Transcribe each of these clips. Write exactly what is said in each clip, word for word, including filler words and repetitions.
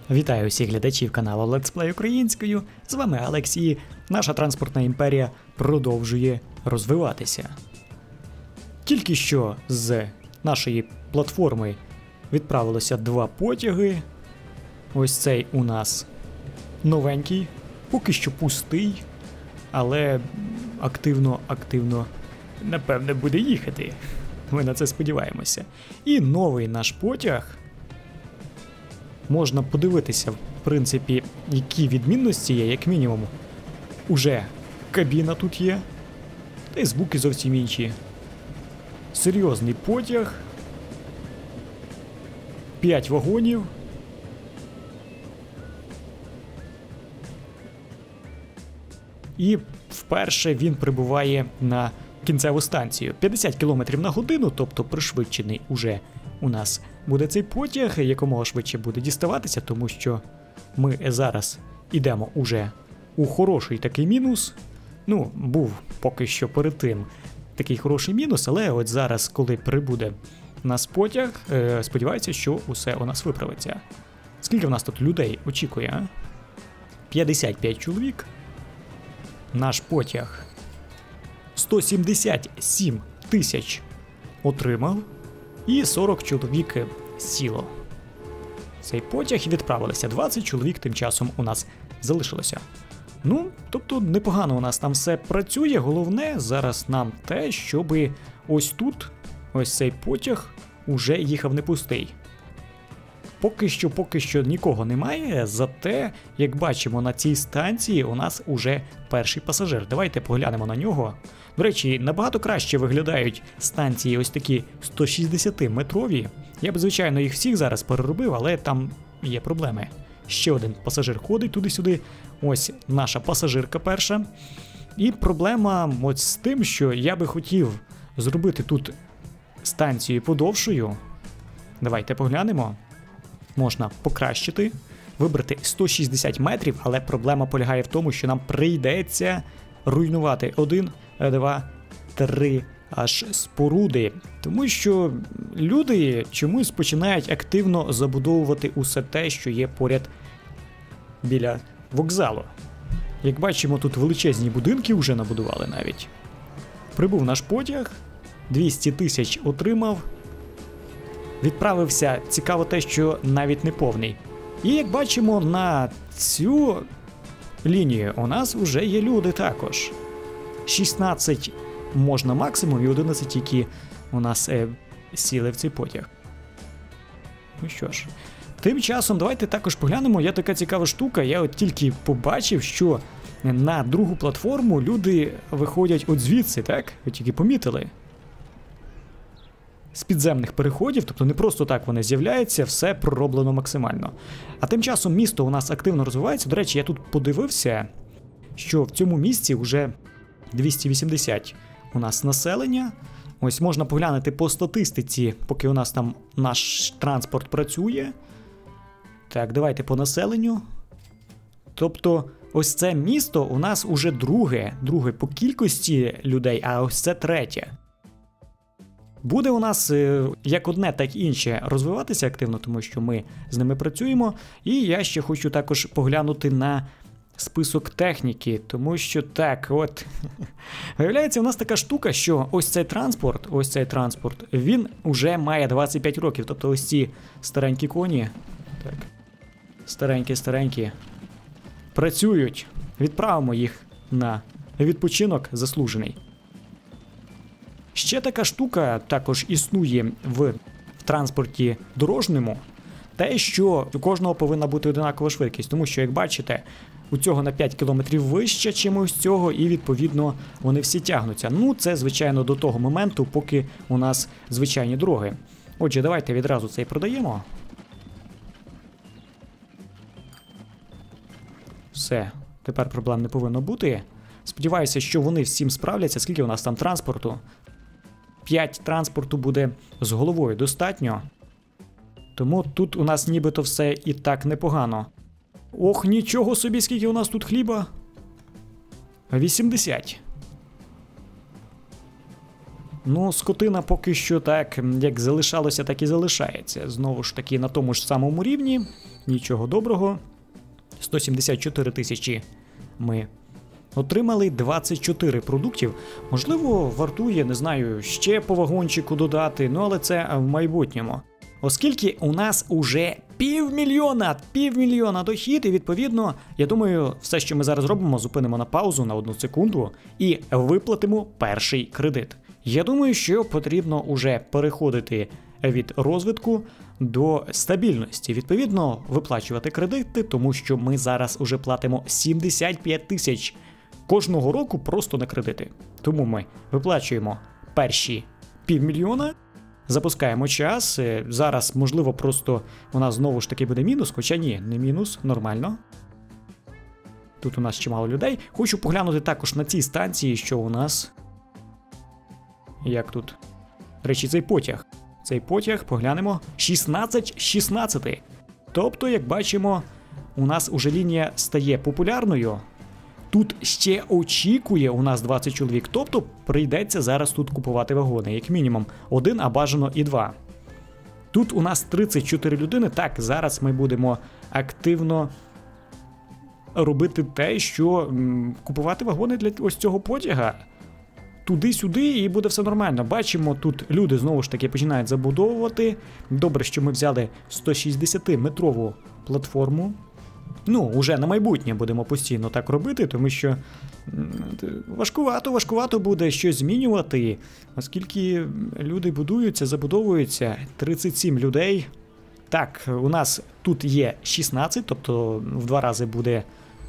Вітаю всіх глядачів каналу Let's Play українською, з вами Алекс і наша транспортна імперія продовжує розвиватися. Тільки що з нашої платформи відправилося два потяги. Ось цей у нас новенький, поки що пустий, але активно-активно, напевне, буде їхати. Ми на це сподіваємося. І новий наш потяг. Можна подивитися, в принципі, які відмінності є, як мінімум. Уже кабіна тут є, та й звуки зовсім інші. Серйозний потяг. П'ять вагонів. І вперше він прибуває на кінцеву станцію. п'ятдесят кілометрів на годину, тобто пришвидшений уже у нас буде цей потяг, якомога швидше буде діставатися, тому що ми зараз йдемо уже у хороший такий мінус. Ну, був поки що перед тим такий хороший мінус, але от зараз, коли прибуде у нас потяг, е, сподіваюся, що усе у нас виправиться. Скільки в нас тут людей очікує, а? п'ятдесят п'ять чоловік. Наш потяг сто сімдесят сім тисяч отримав. І сорок чоловік сіло. Цей потяг відправилися, двадцять чоловік тим часом у нас залишилося. Ну, тобто непогано у нас там все працює, головне зараз нам те, щоб ось тут, ось цей потяг уже їхав не пустий. Поки що, поки що нікого немає, зате, як бачимо, на цій станції у нас уже перший пасажир. Давайте поглянемо на нього. До речі, набагато краще виглядають станції ось такі сто шістдесятиметрові. Я б, звичайно, їх всіх зараз переробив, але там є проблеми. Ще один пасажир ходить туди-сюди. Ось наша пасажирка перша. І проблема ось з тим, що я би хотів зробити тут станцію подовшою. Давайте поглянемо. Можна покращити, вибрати сто шістдесят метрів, але проблема полягає в тому, що нам прийдеться руйнувати один, два, три аж споруди. Тому що люди чомусь починають активно забудовувати усе те, що є поряд біля вокзалу. Як бачимо, тут величезні будинки вже набудували навіть. Прибув наш потяг, двісті тисяч отримав. Відправився, цікаво те, що навіть не повний. І як бачимо, на цю лінію у нас вже є люди також. шістнадцять можна максимум і одинадцять тільки у нас е, сіли в цей потяг. Ну що ж, тим часом давайте також поглянемо, є така цікава штука, я от тільки побачив, що на другу платформу люди виходять от звідси, так? Ви тільки помітили? З підземних переходів, тобто не просто так вони з'являються, все пророблено максимально. А тим часом місто у нас активно розвивається. До речі, я тут подивився, що в цьому місці вже двісті вісімдесят у нас населення. Ось можна поглянути по статистиці, поки у нас там наш транспорт працює. Так, давайте по населенню. Тобто ось це місто у нас уже друге, друге по кількості людей, а ось це третє. Буде у нас як одне, так і інше розвиватися активно, тому що ми з ними працюємо. І я ще хочу також поглянути на список техніки, тому що так, от, виявляється, у нас така штука, що ось цей транспорт, ось цей транспорт, він уже має двадцять п'ять років, тобто ось ці старенькі коні, так, старенькі-старенькі, працюють, відправимо їх на відпочинок заслужений. Ще така штука також існує в транспорті дорожньому, те, що у кожного повинна бути одинакова швидкість, тому що, як бачите, у цього на п'ять кілометрів вище, чим ось цього, і, відповідно, вони всі тягнуться. Ну, це, звичайно, до того моменту, поки у нас звичайні дороги. Отже, давайте відразу це і продаємо. Все, тепер проблем не повинно бути. Сподіваюся, що вони всім справляться. Скільки у нас там транспорту? п'ять транспорту буде з головою достатньо. Тому тут у нас нібито все і так непогано. Ох, нічого собі, скільки у нас тут хліба? вісімдесят. Ну, скотина поки що так, як залишалося, так і залишається. Знову ж таки, на тому ж самому рівні. Нічого доброго. сто сімдесят чотири тисячі ми отримали, двадцять чотири продуктів. Можливо, вартує, не знаю, ще по вагончику додати, ну але це в майбутньому. Оскільки у нас уже півмільйона, півмільйона дохід, і відповідно, я думаю, все, що ми зараз робимо, зупинимо на паузу на одну секунду і виплатимо перший кредит. Я думаю, що потрібно уже переходити від розвитку до стабільності. Відповідно, виплачувати кредити, тому що ми зараз уже платимо сімдесят п'ять тисяч кожного року просто на кредити. Тому ми виплачуємо перші півмільйона, запускаємо час. Зараз, можливо, просто у нас знову ж таки буде мінус, хоча ні, не мінус, нормально. Тут у нас чимало людей. Хочу поглянути також на ці станції, що у нас. Як тут? До речі, цей потяг. Цей потяг, поглянемо, шістнадцять шістнадцять. Тобто, як бачимо, у нас уже лінія стає популярною. Тут ще очікує у нас двадцять чоловік, тобто прийдеться зараз тут купувати вагони, як мінімум один, а бажано і два. Тут у нас тридцять чотири людини, так, зараз ми будемо активно робити те, що м, купувати вагони для ось цього потяга. Туди-сюди і буде все нормально. Бачимо, тут люди знову ж таки починають забудовувати. Добре, що ми взяли сто шістдесятиметрову платформу. Ну, уже на майбутнє будемо постійно так робити, тому що важкувато, важкувато буде щось змінювати, оскільки люди будуються, забудовуються, тридцять сім людей. Так, у нас тут є шістнадцять, тобто в два рази буде,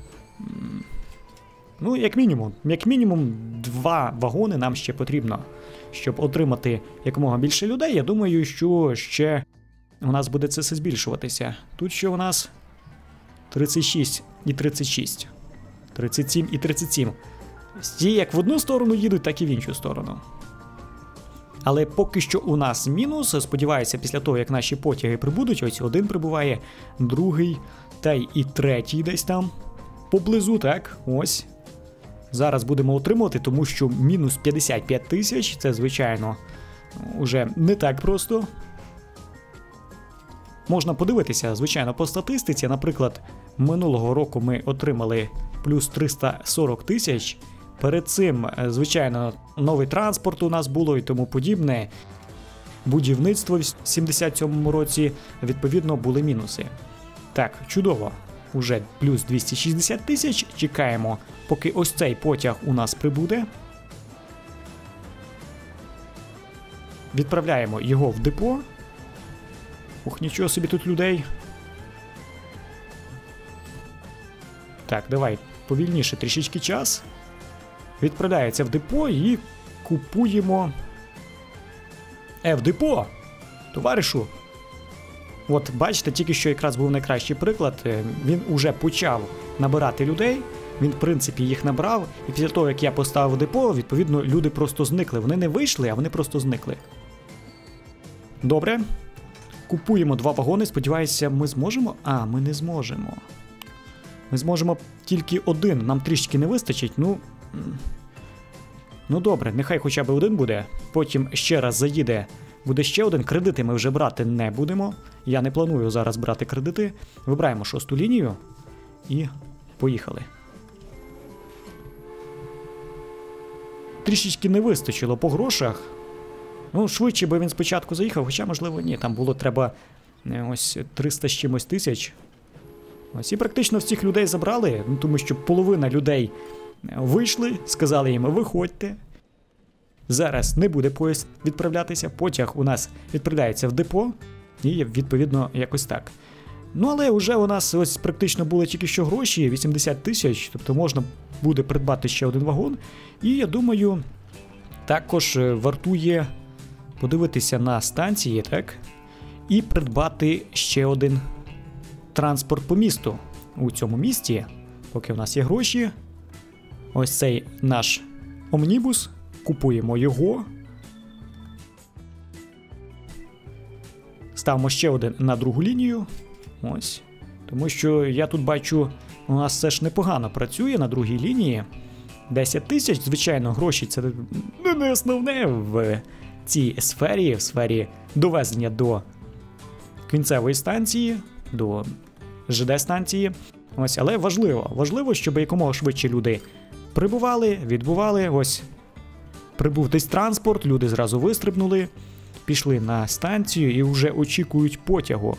ну, як мінімум, як мінімум два вагони нам ще потрібно, щоб отримати якомога більше людей. Я думаю, що ще у нас буде це все збільшуватися. Тут ще у нас тридцять шість і тридцять шість. тридцять сім і тридцять сім. Ті як в одну сторону їдуть, так і в іншу сторону. Але поки що у нас мінус. Сподіваюся, після того, як наші потяги прибудуть, ось один прибуває, другий, та й і третій десь там поблизу, так, ось. Зараз будемо отримувати, тому що мінус п'ятдесят п'ять тисяч, це, звичайно, уже не так просто. Можна подивитися, звичайно, по статистиці. Наприклад, минулого року ми отримали плюс триста сорок тисяч. Перед цим, звичайно, новий транспорт у нас було і тому подібне. Будівництво в сімдесят сьомому році, відповідно, були мінуси. Так, чудово. Уже плюс двісті шістдесят тисяч. Чекаємо, поки ось цей потяг у нас прибуде. Відправляємо його в депо. Ух, нічого собі тут людей. Так, давай, повільніше трішечки час. Відправляється в депо і купуємо... Е, в депо! Товаришу! От, бачите, тільки що якраз був найкращий приклад. Він уже почав набирати людей. Він, в принципі, їх набрав. І після того, як я поставив депо, відповідно, люди просто зникли. Вони не вийшли, а вони просто зникли. Добре. Купуємо два вагони, сподіваюся, ми зможемо? А, ми не зможемо. Ми зможемо тільки один, нам трішки не вистачить, ну... Ну добре, нехай хоча б один буде, потім ще раз заїде, буде ще один, кредити ми вже брати не будемо. Я не планую зараз брати кредити. Вибираємо шосту лінію і поїхали. Трішечки не вистачило по грошах. Ну, швидше би він спочатку заїхав, хоча, можливо, ні, там було треба ось триста з чимось тисяч. Ось і практично всіх людей забрали, ну, тому що половина людей вийшли, сказали їм, виходьте. Зараз не буде поїзд відправлятися, потяг у нас відправляється в депо, і відповідно якось так. Ну, але вже у нас ось практично були тільки що гроші, вісімдесят тисяч, тобто можна буде придбати ще один вагон. І я думаю, також вартує подивитися на станції, так, і придбати ще один транспорт по місту. У цьому місті, поки в нас є гроші, ось цей наш омнібус, купуємо його. Ставимо ще один на другу лінію. Ось. Тому що я тут бачу, у нас все ж непогано працює на другій лінії. десять тисяч, звичайно, гроші це не основне в цій сфері, в сфері довезення до кінцевої станції, до ЖД-станції. Ось, але важливо, важливо, щоб якомога швидше люди прибували, відбували. Ось, прибув десь транспорт, люди зразу вистрибнули, пішли на станцію і вже очікують потягу.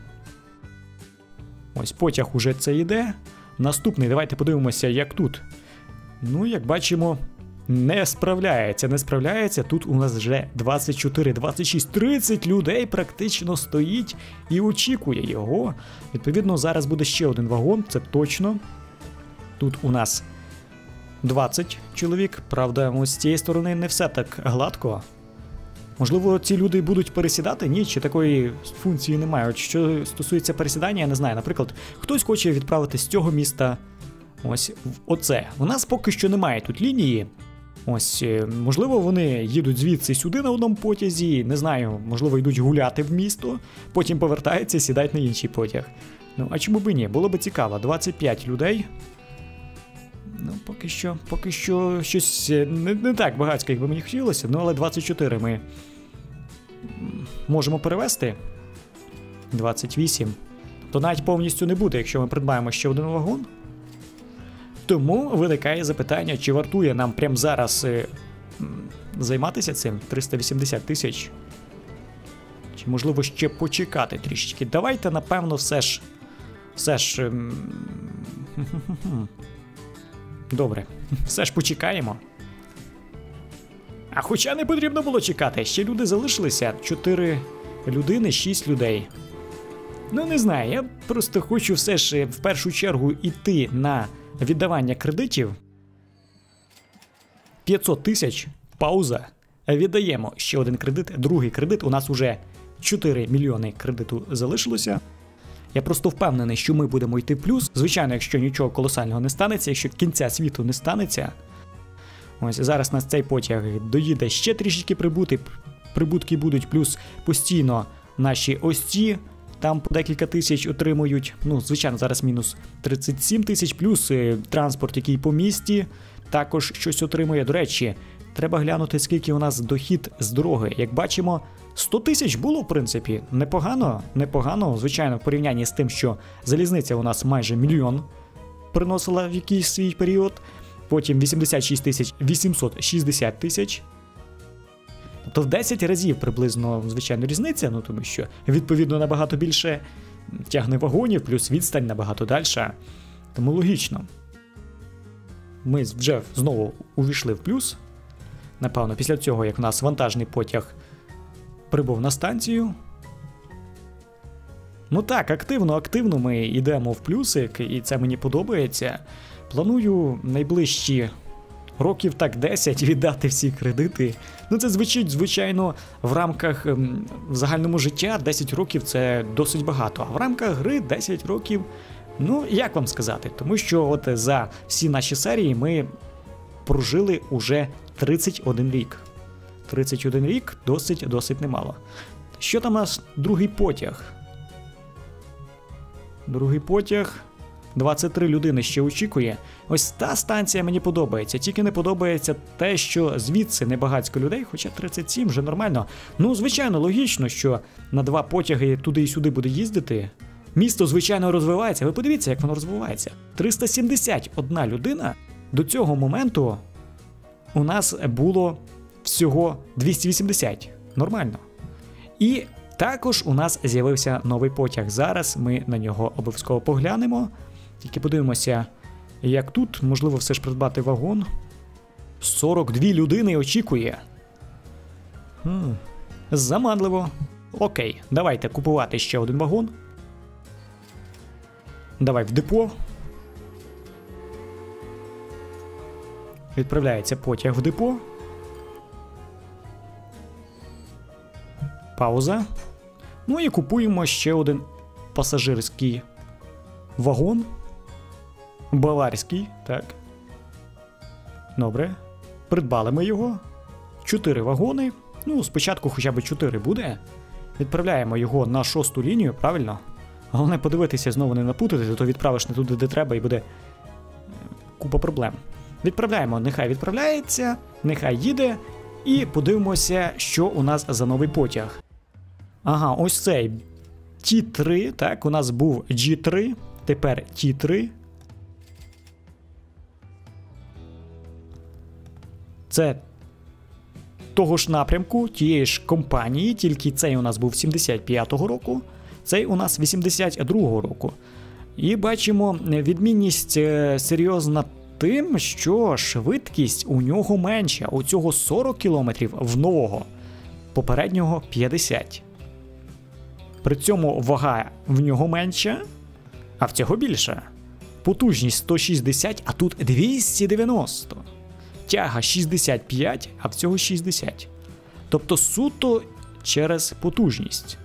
Ось потяг уже це йде. Наступний, давайте подивимося, як тут. Ну, як бачимо, не справляється, не справляється. Тут у нас вже двадцять чотири, двадцять шість, тридцять людей практично стоїть і очікує його. Відповідно, зараз буде ще один вагон, це точно. Тут у нас двадцять чоловік, правда, ось з цієї сторони не все так гладко. Можливо, ці люди будуть пересідати? Ні, чи такої функції немає. От що стосується пересідання, я не знаю. Наприклад, хтось хоче відправити з цього міста ось в оце. У нас поки що немає тут лінії. Ось, можливо, вони їдуть звідси сюди на одному потязі, не знаю, можливо, йдуть гуляти в місто, потім повертаються і сідають на інший потяг. Ну, а чому б і ні? Було б цікаво. двадцять п'ять людей. Ну, поки що, поки що щось не, не так багатько, як би мені хотілося, ну, але двадцять чотири ми можемо перевести. двадцять вісім. То навіть повністю не буде, якщо ми придбаємо ще один вагон. Тому виникає запитання, чи вартує нам прямо зараз е, займатися цим триста вісімдесят тисяч? Чи можливо ще почекати трішечки? Давайте, напевно, все ж... Все ж... Ем... Добре, все ж почекаємо. А хоча не потрібно було чекати, ще люди залишилися. чотири людини, шість людей. Ну, не знаю, я просто хочу все ж в першу чергу йти на віддавання кредитів. п'ятсот тисяч, пауза. Віддаємо ще один кредит, другий кредит. У нас уже чотири мільйони кредиту залишилося. Я просто впевнений, що ми будемо йти в плюс. Звичайно, якщо нічого колосального не станеться, якщо кінця світу не станеться. Ось зараз нас цей потяг доїде ще трішечки прибути. Прибутки будуть, плюс постійно наші ось ці там по декілька тисяч отримують. Ну, звичайно, зараз мінус тридцять сім тисяч, плюс е, транспорт, який по місті, також щось отримує. До речі, треба глянути, скільки у нас дохід з дороги. Як бачимо, сто тисяч було, в принципі, непогано, непогано, звичайно, в порівнянні з тим, що залізниця у нас майже мільйон приносила в якийсь свій період, потім вісімдесят шість тисяч вісімсот шістдесят тисяч. Тобто в десять разів приблизно, звичайно, різниця, ну тому що, відповідно, набагато більше тягне вагонів, плюс відстань набагато дальша, тому логічно. Ми вже знову увійшли в плюс, напевно, після цього, як в нас вантажний потяг прибув на станцію. Ну так, активно-активно ми йдемо в плюсик, і це мені подобається. Планую найближчі років так десять віддати всі кредити. Ну це звучить, звичайно, в рамках в загальному життя десять років це досить багато, а в рамках гри десять років, ну як вам сказати, тому що от за всі наші серії ми прожили уже тридцять один рік. тридцять один рік досить, досить немало. Що там у нас другий потяг? Другий потяг. двадцять три людини ще очікує. Ось та станція мені подобається. Тільки не подобається те, що звідси небагацько людей, хоча тридцять сім вже нормально. Ну, звичайно, логічно, що на два потяги туди і сюди буде їздити. Місто, звичайно, розвивається. Ви подивіться, як воно розвивається. триста сімдесят одна людина. До цього моменту у нас було всього двісті вісімдесят. Нормально. І також у нас з'явився новий потяг. Зараз ми на нього обов'язково поглянемо. Тільки подивимося, як тут, можливо, все ж придбати вагон. сорок дві людини очікує. Хм, заманливо. Окей, давайте купувати ще один вагон. Давай в депо. Відправляється потяг в депо. Пауза. Ну і купуємо ще один пасажирський вагон. Баварський, так. Добре. Придбали ми його. Чотири вагони. Ну, спочатку хоча б чотири буде. Відправляємо його на шосту лінію, правильно? Головне подивитися, знову не напутати, то відправиш не туди, де треба, і буде купа проблем. Відправляємо, нехай відправляється, нехай їде. І подивимося, що у нас за новий потяг. Ага, ось цей Ті три, так, у нас був Джі три, тепер Ті три. Це того ж напрямку, тієї ж компанії, тільки цей у нас був сімдесят п'ятого року, цей у нас вісімдесят другого року. І бачимо відмінність серйозна тим, що швидкість у нього менша. У цього сорок кілометрів, в нового, попереднього п'ятдесят. При цьому вага в нього менша, а в цього більша. Потужність сто шістдесят, а тут двісті дев'яносто. Тяга шістдесят п'ять, а в цього шістдесят. Тобто суто через потужність.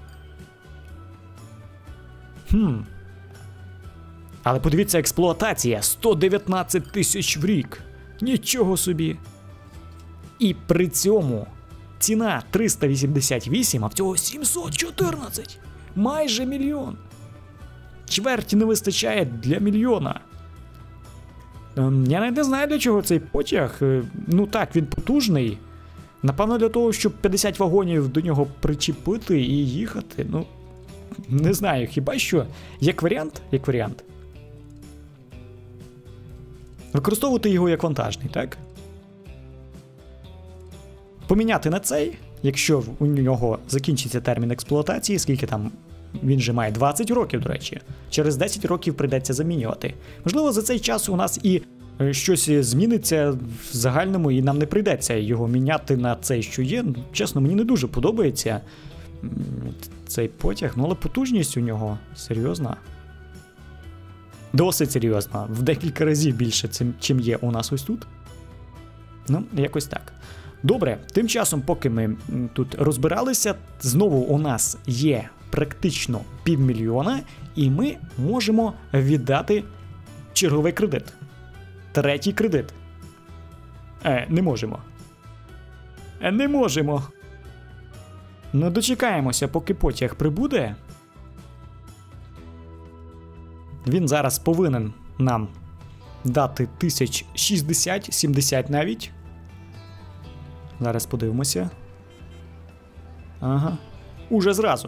Хм. Але подивіться, експлуатація сто дев'ятнадцять тисяч в рік. Нічого собі. І при цьому ціна триста вісімдесят вісім, а в цього сімсот чотирнадцять. Майже мільйон. Чверті не вистачає для мільйона. Я навіть не знаю, для чого цей потяг. Ну так, він потужний. Напевно, для того, щоб п'ятдесят вагонів до нього причепити і їхати. Ну, не знаю, хіба що. Як варіант, як варіант. Використовувати його як вантажний, так? Поміняти на цей, якщо у нього закінчиться термін експлуатації, скільки там, він же має двадцять років, до речі. Через десять років прийдеться замінювати. Можливо, за цей час у нас і щось зміниться в загальному, і нам не прийдеться його міняти на цей, що є. Чесно, мені не дуже подобається цей потяг, ну але потужність у нього серйозна. Досить серйозна. В декілька разів більше, чим є у нас ось тут. Ну, якось так. Добре, тим часом, поки ми тут розбиралися, знову у нас є практично півмільйона, і ми можемо віддати черговий кредит. Третій кредит. Е, не можемо. Е, не можемо. Ну, дочекаємося, поки потяг прибуде. Він зараз повинен нам дати тисяч шістдесят, сімдесят навіть. Зараз подивимося. Ага. Уже зразу.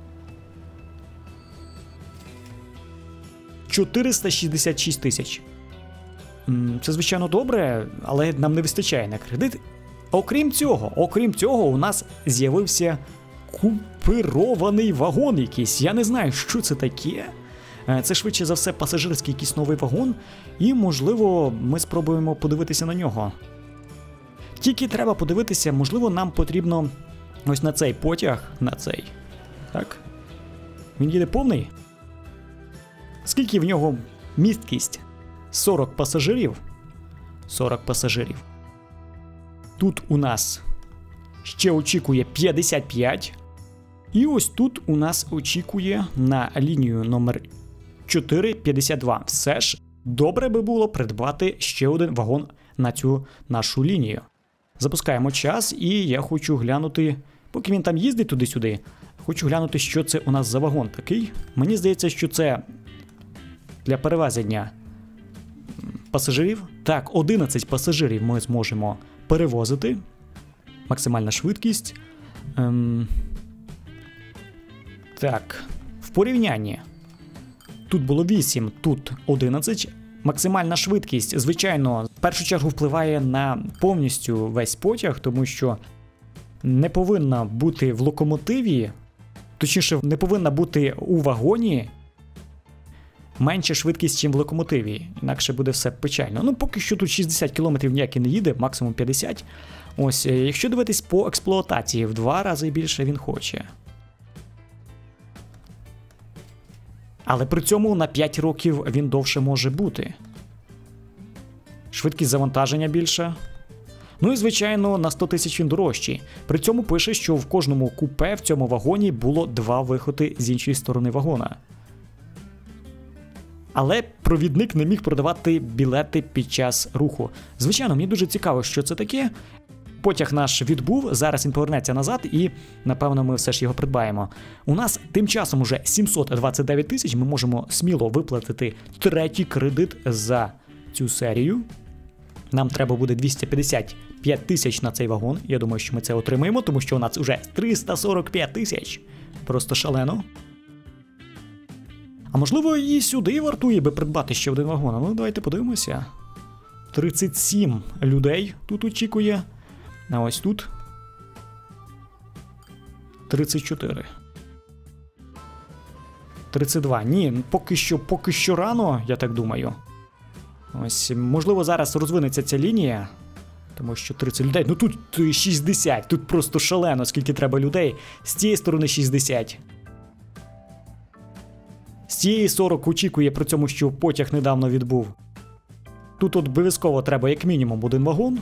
чотириста шістдесят шість тисяч. Це, звичайно, добре, але нам не вистачає на кредит. Окрім цього, окрім цього, у нас з'явився купирований вагон якийсь. Я не знаю, що це таке. Це, швидше за все, пасажирський якийсь новий вагон. І, можливо, ми спробуємо подивитися на нього. Тільки треба подивитися, можливо, нам потрібно ось на цей потяг, на цей. Так? Він їде повний? Скільки в нього місткість? сорок пасажирів. сорок пасажирів. Тут у нас ще очікує п'ятдесят п'ять. І ось тут у нас очікує на лінію номер чотири п'ятдесят два. Все ж добре би було придбати ще один вагон на цю нашу лінію. Запускаємо час, і я хочу глянути, поки він там їздить туди-сюди, хочу глянути, що це у нас за вагон такий. Мені здається, що це для перевезення пасажирів. Так, одинадцять пасажирів ми зможемо перевозити. Максимальна швидкість. Ем... Так, в порівнянні. Тут було вісім, тут одинадцять. Максимальна швидкість, звичайно, в першу чергу впливає на повністю весь потяг, тому що не повинна бути в локомотиві, точніше, не повинна бути у вагоні менша швидкість, ніж в локомотиві, інакше буде все печально. Ну, поки що тут шістдесят кілометрів ніякий не їде, максимум п'ятдесят. Ось, якщо дивитись по експлуатації, в два рази більше він хоче. Але при цьому на п'ять років він довше може бути. Швидкість завантаження більша. Ну і, звичайно, на сто тисяч він дорожчий. При цьому пише, що в кожному купе в цьому вагоні було два виходи з іншої сторони вагона. Але провідник не міг продавати білети під час руху. Звичайно, мені дуже цікаво, що це таке. Потяг наш відбув, зараз він повернеться назад і, напевно, ми все ж його придбаємо. У нас тим часом уже сімсот двадцять дев'ять тисяч, ми можемо сміло виплатити третій кредит за цю серію. Нам треба буде двісті п'ятдесят п'ять тисяч на цей вагон. Я думаю, що ми це отримаємо, тому що у нас вже триста сорок п'ять тисяч. Просто шалено. А можливо, і сюди вартує би придбати ще один вагон. Ну, давайте подивимося. тридцять сім людей тут очікує. А ось тут тридцять чотири. тридцять два. Ні, поки що, поки що рано, я так думаю. Ось, можливо, зараз розвинеться ця лінія. Тому що тридцять людей. Ну тут шістдесят. Тут просто шалено, скільки треба людей. З цієї сторони шістдесят. З цієї сорок очікує при цьому, що потяг недавно відбув. Тут от обов'язково треба як мінімум один вагон.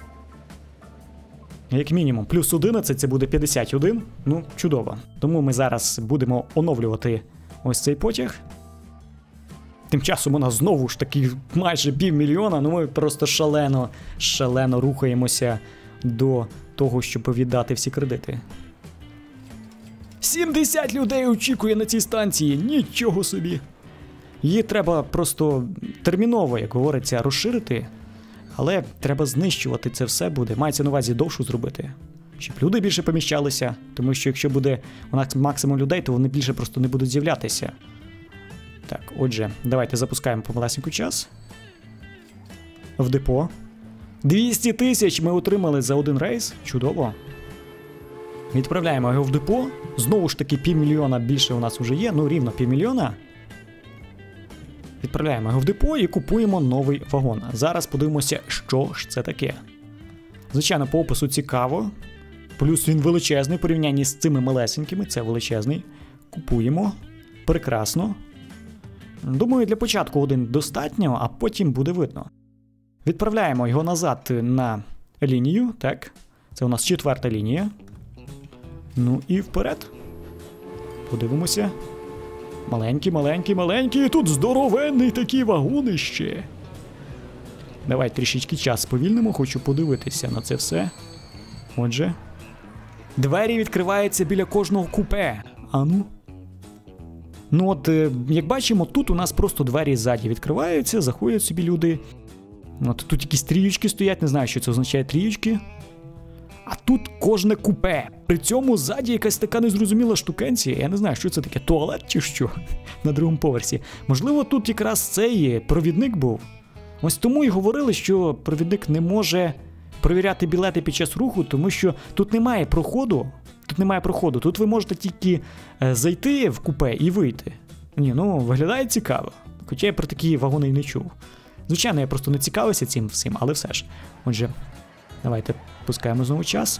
Як мінімум. Плюс одинадцять, це буде п'ятдесят один. Ну, чудово. Тому ми зараз будемо оновлювати ось цей потяг. Тим часом у нас знову ж таки майже півмільйона, ну ми просто шалено, шалено рухаємося до того, щоб віддати всі кредити. сімдесят людей очікує на цій станції, нічого собі. Її треба просто терміново, як говориться, розширити, але треба знищувати це все буде, мається на увазі довшу зробити, щоб люди більше поміщалися, тому що якщо буде у нас максимум людей, то вони більше просто не будуть з'являтися. Так, отже, давайте запускаємо помалесеньку час. В депо. двісті тисяч ми отримали за один рейс. Чудово. Відправляємо його в депо. Знову ж таки, півмільйона більше у нас вже є. Ну, рівно півмільйона. Відправляємо його в депо і купуємо новий вагон. Зараз подивимося, що ж це таке. Звичайно, по опису цікаво. Плюс він величезний в порівнянні з цими малесенькими. Це величезний. Купуємо. Прекрасно. Думаю, для початку один достатньо, а потім буде видно. Відправляємо його назад на лінію, так. Це у нас четверта лінія. Ну і вперед. Подивимося. Маленький, маленький, маленький. Тут здоровенний такий вагонище. Давай трішечки час сповільнимо, хочу подивитися на це все. Отже. Двері відкриваються біля кожного купе. Ану. Ну от, як бачимо, тут у нас просто двері ззаді відкриваються, заходять собі люди. От тут якісь трієчки стоять, не знаю, що це означає трієчки. А тут кожне купе. При цьому ззаді якась така незрозуміла штукенція. Я не знаю, що це таке, туалет чи що? На другому поверсі. Можливо, тут якраз цей провідник був. Ось тому і говорили, що провідник не може перевіряти білети під час руху, тому що тут немає проходу. Тут немає проходу, тут ви можете тільки е, зайти в купе і вийти. Ні, ну, виглядає цікаво. Хоча я про такі вагони й не чув. Звичайно, я просто не цікавився цим всім, але все ж. Отже, давайте пускаємо знову час.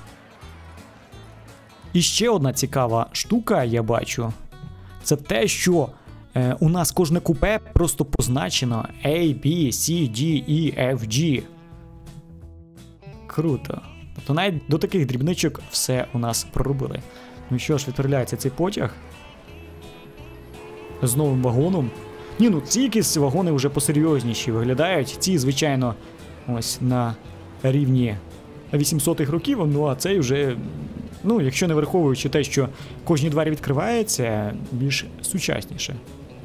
І ще одна цікава штука, я бачу. Це те, що е, у нас кожне купе просто позначено A, B, C, D, E, F, G. Круто. Тобто навіть до таких дрібничок все у нас проробили. Ну що ж, відправляється цей потяг. З новим вагоном. Ні, ну ці якісь вагони вже посерйозніші виглядають. Ці, звичайно, ось на рівні вісімсотих років, ну а цей вже, ну, якщо не враховуючи те, що кожні двері відкриваються, більш сучасніше.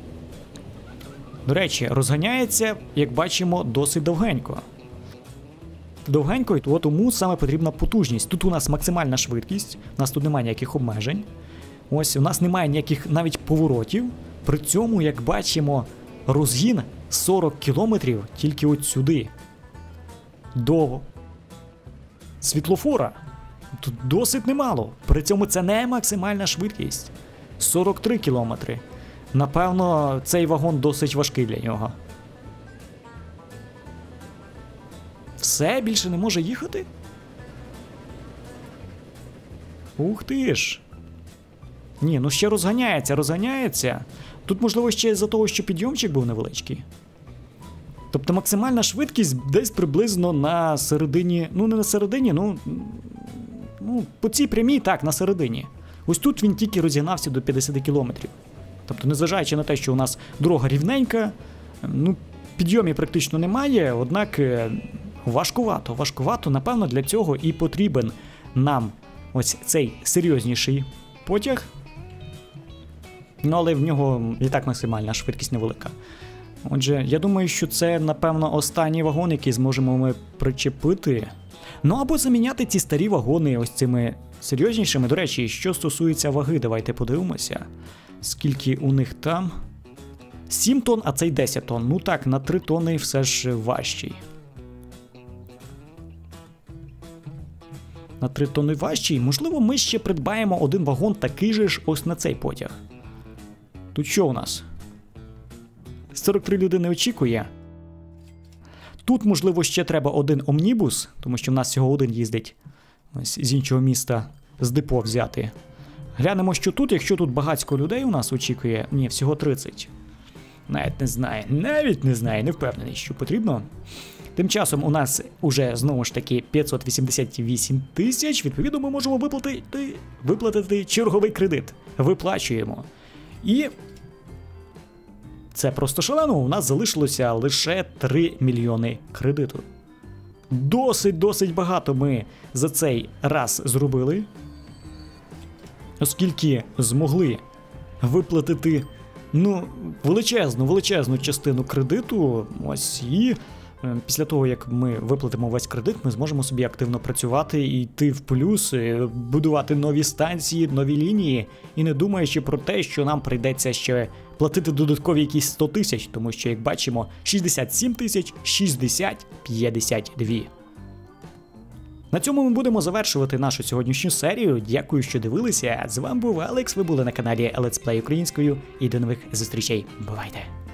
До речі, розганяється, як бачимо, досить довгенько. Довгенько, то тому саме потрібна потужність. Тут у нас максимальна швидкість, у нас тут немає ніяких обмежень. Ось, у нас немає ніяких навіть поворотів. При цьому, як бачимо, розгін сорок кілометрів тільки от сюди. До світлофора. Тут досить немало. При цьому це не максимальна швидкість. сорок три кілометри. Напевно, цей вагон досить важкий для нього. Все, більше не може їхати? Ух ти ж. Ні, ну ще розганяється, розганяється. Тут, можливо, ще із-за того, що підйомчик був невеличкий. Тобто максимальна швидкість десь приблизно на середині, ну не на середині, ну, ну по цій прямій, так, на середині. Ось тут він тільки розігнався до п'ятдесят кілометрів. Тобто, незважаючи на те, що у нас дорога рівненька, ну, підйомів практично немає, однак важкувато, важкувато, напевно, для цього і потрібен нам ось цей серйозніший потяг. Ну, але в нього і так максимальна швидкість невелика. Отже, я думаю, що це, напевно, останній вагон, який зможемо ми причепити. Ну або заміняти ці старі вагони ось цими серйознішими. До речі, що стосується ваги, давайте подивимося. Скільки у них там? сім тонн, а цей десять тонн. Ну так, на три тонни все ж важчий. На три тонни важчий. Можливо, ми ще придбаємо один вагон такий же ж ось на цей потяг. Тут що у нас? сорок три людини очікує. Тут, можливо, ще треба один омнібус, тому що в нас всього один їздить. Ось з іншого міста з депо взяти. Глянемо, що тут, якщо тут багатько людей у нас очікує. Ні, всього тридцять. Навіть не знаю, навіть не знаю, не впевнений, що потрібно. Тим часом у нас уже, знову ж таки, п'ятсот вісімдесят вісім тисяч. Відповідно, ми можемо виплатити, виплатити черговий кредит. Виплачуємо. І це просто шалено. У нас залишилося лише три мільйони кредиту. Досить-досить багато ми за цей раз зробили. Оскільки змогли виплатити, ну, величезну, величезну частину кредиту. Ось, і після того, як ми виплатимо весь кредит, ми зможемо собі активно працювати і йти в плюс, будувати нові станції, нові лінії, і не думаючи про те, що нам прийдеться ще платити додаткові якісь сто тисяч, тому що, як бачимо, шістдесят сім тисяч, шістдесят, п'ятдесят два. На цьому ми будемо завершувати нашу сьогоднішню серію. Дякую, що дивилися. З вами був Алекс, ви були на каналі Let's Play українською, і до нових зустрічей. Бувайте!